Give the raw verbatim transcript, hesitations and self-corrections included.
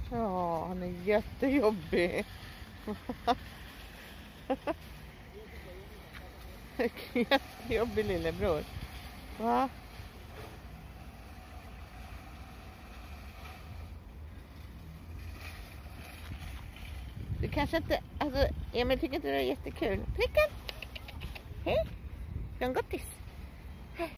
Ja, han är jättejobbig. Jättejobbig lillebror. Va? Du kanske inte, alltså Emil tycker inte det är jättekul. Pricken! Hej! Ska en gottis?